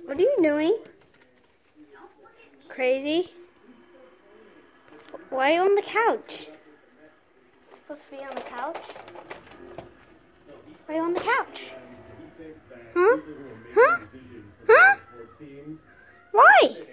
What are you doing? Crazy? Why are you on the couch? It's supposed to be on the couch? Why are you on the couch? Huh? Huh? Huh? Why?